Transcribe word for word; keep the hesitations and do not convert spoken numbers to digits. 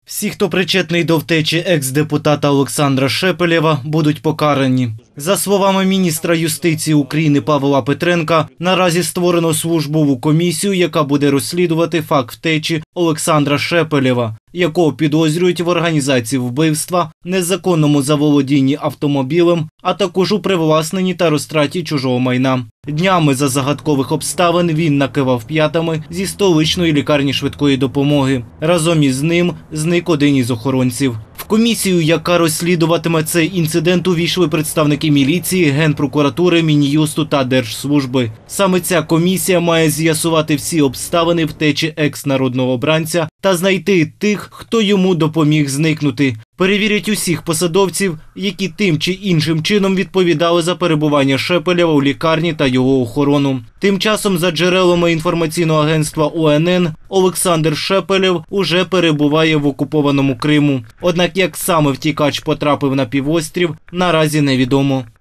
Всі, хто причетний до втечі екс-депутата Олександра Шепелєва, будуть покарані. За словами міністра юстиції України Павла Петренка, наразі створено службову комісію, яка буде розслідувати факт втечі Олександра Шепелєва, якого підозрюють в організації вбивства, незаконному заволодінні автомобілем, а також у привласненні та розтраті чужого майна. Днями за загадкових обставин він накивав п'ятами зі столичної лікарні швидкої допомоги. Разом із ним зник один із охоронців. В комісію, яка розслідуватиме цей інцидент, увійшли представники міліції, Генпрокуратури, Мін'юсту та Держслужби. Саме ця комісія має з'ясувати всі обставини втечі екс-народного обранця та знайти тих, хто йому допоміг зникнути. Перевірять усіх посадовців, які тим чи іншим чином відповідали за перебування Шепелєва у лікарні та його охорону. Тим часом, за джерелами інформаційного агентства О Ен Ен, Олександр Шепелєв уже перебуває в окупованому Криму. Однак як саме втікач потрапив на півострів, наразі невідомо.